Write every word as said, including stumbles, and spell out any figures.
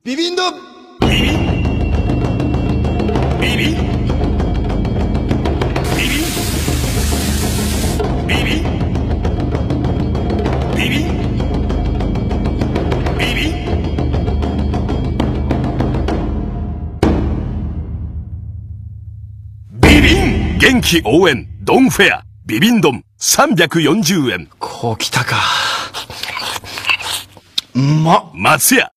ビビンドビビンビビンビビンビビンビビンビビンビビン元気応援ドンフェアビビン丼さんびゃくよんじゅうえん。 こうきたか。うまっ。 松屋